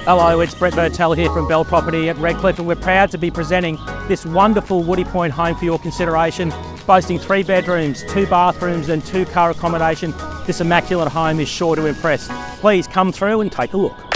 Hello, it's Brett Bertel here from Bell Property at Redcliffe, and we're proud to be presenting this wonderful Woody Point home for your consideration, boasting 3 bedrooms, 2 bathrooms and 2 car accommodation. This immaculate home is sure to impress. Please come through and take a look.